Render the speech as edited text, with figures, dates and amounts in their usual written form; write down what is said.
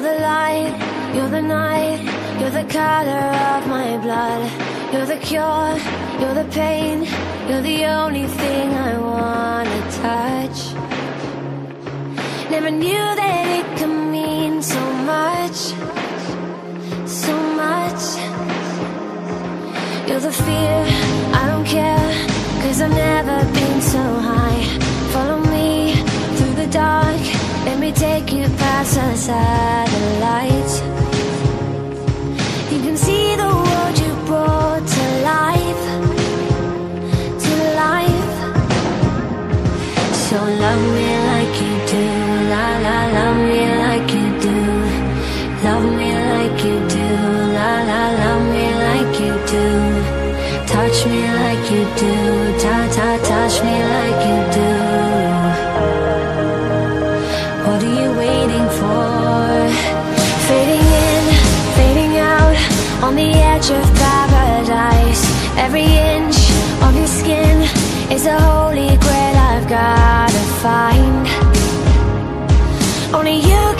the light, you're the night, you're the color of my blood. You're the cure, you're the pain, you're the only thing I wanna touch. Never knew that it could mean so much, so much. You're the fear, I don't care, 'cause I've never been so high. Follow me through the dark, let me take you past the satellites. You can see the world you brought to life, to life. So love me like you do, la la, love me like you do. Love me like you do, la la, love me like you do. Touch me like you do, ta ta, touch me like you do. What are you waiting for? Fading in, fading out, on the edge of paradise. Every inch of your skin is a holy grail I've gotta find. Only you